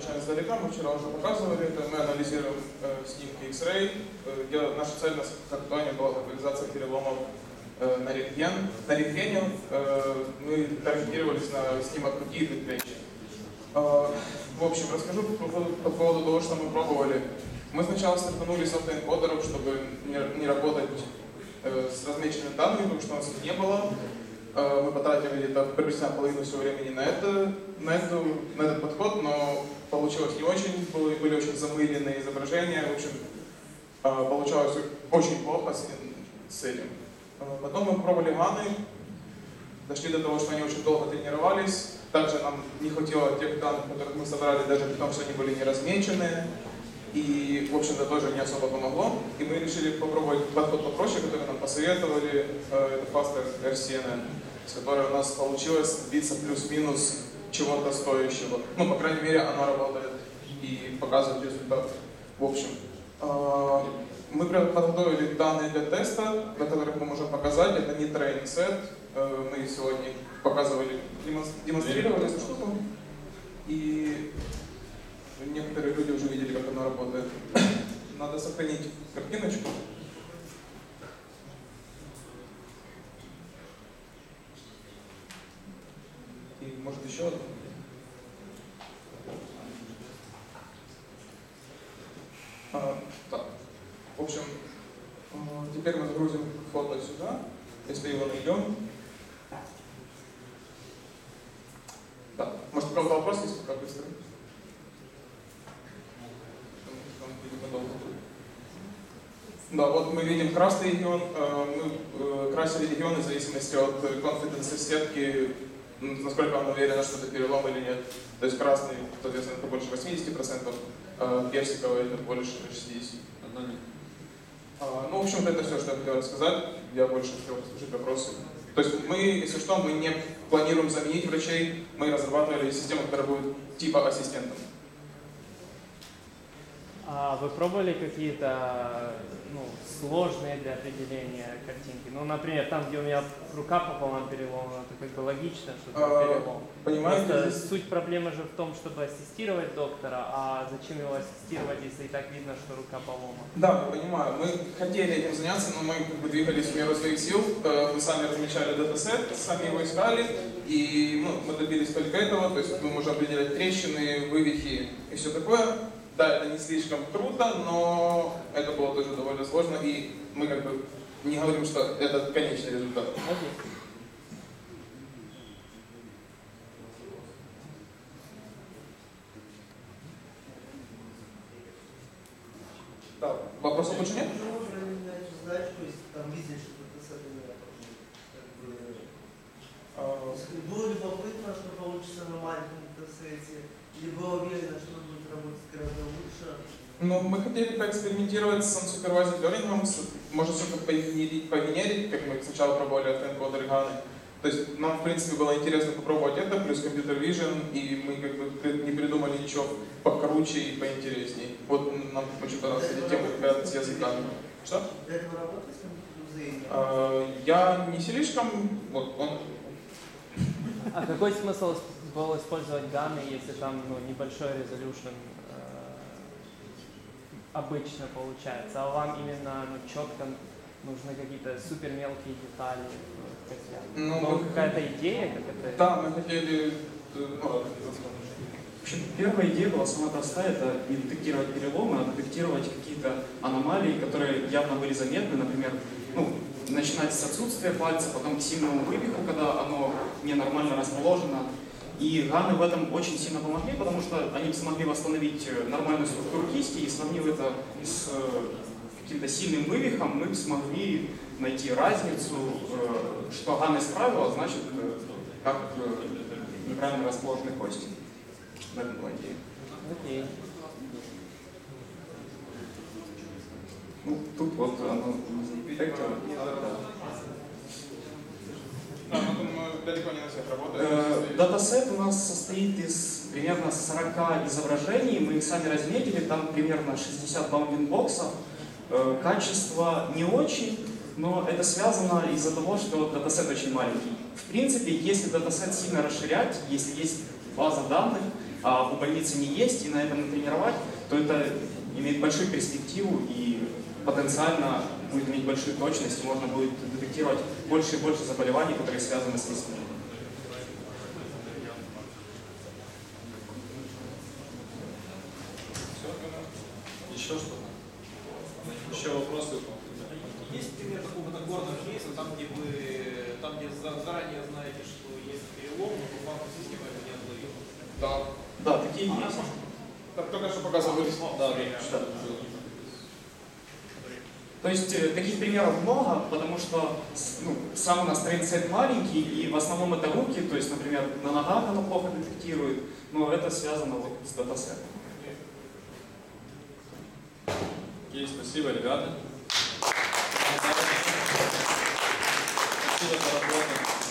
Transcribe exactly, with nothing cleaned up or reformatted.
очень издалека, мы вчера уже показывали это, мы анализируем э, снимки X-ray. Э, я, наша цель на сортировании была локализация переломов э, на рентген. На рентгене э, мы таргетировались на снимок руки и предплечья. Э, в общем, расскажу по, по поводу того, что мы пробовали. Мы сначала стартанули с автоэнкодеров, чтобы не, не работать э, с размеченными данными, потому что у нас их не было. Мы потратили где-то приблизительно половину всего времени на, это, на, эту, на этот подход, но получилось не очень, были, были очень замыленные изображения, в общем, получалось очень плохо с, с этим. Потом мы пробовали ганы, дошли до того, что они очень долго тренировались, также нам не хватило тех данных, которых мы собрали, даже при том, что они были не размечены, и, в общем-то, тоже не особо помогло. И мы решили попробовать подход попроще, который нам посоветовали, это Faster эр си эн эн, с которой у нас получилось добиться плюс-минус чего-то стоящего. Ну, по крайней мере, она работает и показывает результат. В общем, мы подготовили данные для теста, для которых мы можем показать. Это не training set. Мы сегодня показывали, демонстрировали эту штуку. И некоторые люди уже видели, как она работает. Надо сохранить картиночку. И может еще одну. А, так. В общем, теперь мы загрузим фото сюда, если его найдем. Да. Может, у кого-то вопрос есть, пока быстро? Да, вот мы видим красный регион, мы красили регионы в зависимости от конфиденции сетки, насколько он уверен, что это перелом или нет. То есть красный, соответственно, это больше восьмидесяти процентов, персиковый это больше шестидесяти процентов. Ну, в общем-то, это все, что я хотел рассказать. Я больше хотел послушать вопросы. То есть мы, если что, мы не планируем заменить врачей, мы разрабатывали систему, которая будет типа ассистентом. А вы пробовали какие-то ну, сложные для определения картинки? Ну, например, там, где у меня рука пополам переломана, это как бы логично, что это а, перелом. Понимаете? Здесь... Суть проблемы же в том, чтобы ассистировать доктора, а зачем его ассистировать, если и так видно, что рука поломана? Да, я понимаю. Мы хотели этим заняться, но мы как бы двигались в меру своих сил. Мы сами размечали датасет, сами его искали, и ну, мы добились только этого. То есть мы можем определять трещины, вывихи и все такое. Да, это не слишком круто, но это было тоже довольно сложно, и мы как бы не говорим, что это конечный результат. Okay. Да, вопросов больше нет? Было любопытно, что получится на маленьком датасете, или было уверено, что он будет работать гораздо лучше? Ну, мы хотели поэкспериментировать с unsupervised learning, может что-то погенерить, погенерить, как мы сначала пробовали автоэнкодер и ганы. То есть нам, в принципе, было интересно попробовать это, плюс компьютер vision, и мы как бы не придумали ничего покруче и поинтересней. Вот нам очень понравилась эта тема, ребята, с языками. Что? Для этого работать с компьютером? Я не слишком, вот он... А какой смысл было использовать ганы, если там ну, небольшой резолюшн э, обычно получается, а вам именно ну, четко нужны какие-то супер мелкие детали? Ну, ну, какая-то идея, как это? Да, мы хотели... Ну, в общем, первая идея была самая простая, это не детектировать переломы, а детектировать какие-то аномалии, которые явно были заметны, например, ну, начинать с отсутствия пальца, потом к сильному вывиху, когда оно ненормально расположено. И ганы в этом очень сильно помогли, потому что они смогли восстановить нормальную структуру кисти, и сравнив это с каким-то сильным вывихом, мы смогли найти разницу, что ганы исправила, значит, как неправильно расположены кости. В этом была идея. Окей. Ну, тут вот оно... Да, но мы далеко не на всех работаем. Датасет у нас состоит из примерно сорока изображений, мы их сами разметили, там примерно шестьдесят баундинг-боксов. Качество не очень, но это связано из-за того, что датасет очень маленький. В принципе, если датасет сильно расширять, если есть база данных, а у больницы не есть, и на этом натренировать, то это имеет большую перспективу и потенциально будет иметь большую точность, и можно будет детектировать больше и больше заболеваний, которые связаны с риском. Еще что-то? Еще вопросы? Есть пример какого-то горного кейса, там, где вы там, где заранее знаете, что есть перелом, но по факту система это не отловила? Да. Да, такие А, есть. Так, только что показывали. Да, Да. То есть э, таких примеров много, потому что ну, сам у нас трендсет маленький, и в основном это руки, то есть, например, на ногах оно плохо детектирует, но это связано вот с датасетом. Окей, спасибо, ребята. Спасибо за работу.